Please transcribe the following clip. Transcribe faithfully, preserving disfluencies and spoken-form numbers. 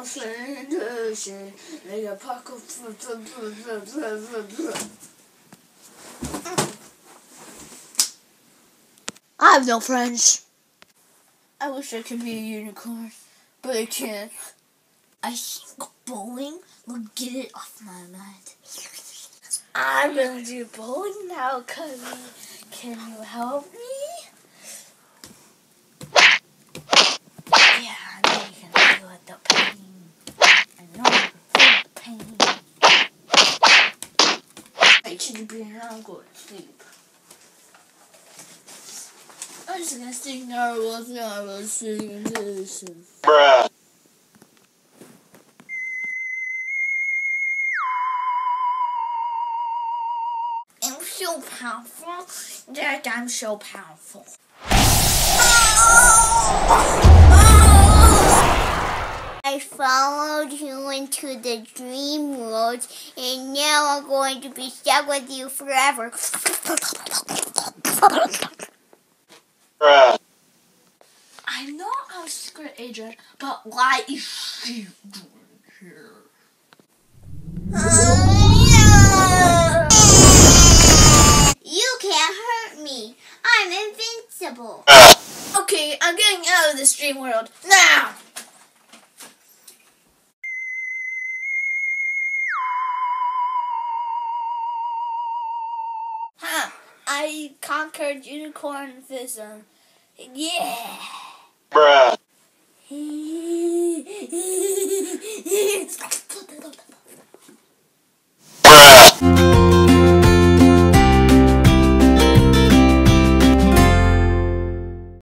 solution. Like a pocket. I have no friends. I wish I could be a unicorn, but I can't. I think bowling will get it off my mind. I'm gonna do bowling now, Cubby. Can you help me? Yeah, I know you can feel it, the pain. I know you can feel the pain. I should be now go to sleep. I'm just gonna sing our words now. I was singing this. Bruh. I'm so powerful. Dad, I'm so powerful. I followed you into the dream world, and now I'm going to be stuck with you forever. Bruh. I know I'm a secret agent, but why is she doing here? You can't hurt me. I'm invincible. Okay, I'm getting out of this dream world now. Huh, I conquered unicornism. Yeah. Bruh.